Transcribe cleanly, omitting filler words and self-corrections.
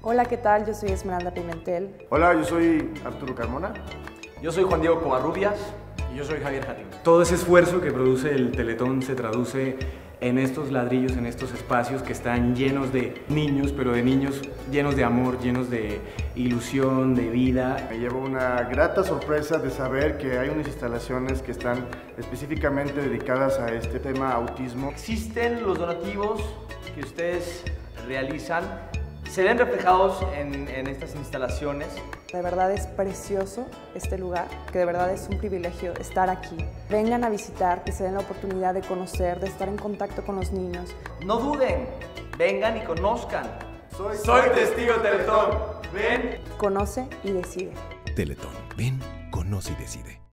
Hola, ¿qué tal? Yo soy Esmeralda Pimentel. Hola, yo soy Arturo Carmona. Yo soy Juan Diego Covarrubias. Y yo soy Javier Jatín. Todo ese esfuerzo que produce el Teletón se traduce en estos ladrillos, en estos espacios que están llenos de niños, pero de niños llenos de amor, llenos de ilusión, de vida. Me llevo una grata sorpresa de saber que hay unas instalaciones que están específicamente dedicadas a este tema autismo. Existen los donativos que ustedes realizan, se ven reflejados en estas instalaciones. De verdad es precioso este lugar, que de verdad es un privilegio estar aquí. Vengan a visitar, que se den la oportunidad de conocer, de estar en contacto con los niños. No duden, vengan y conozcan. Soy testigo Teletón. Ven. Conoce y decide. Teletón. Ven, conoce y decide.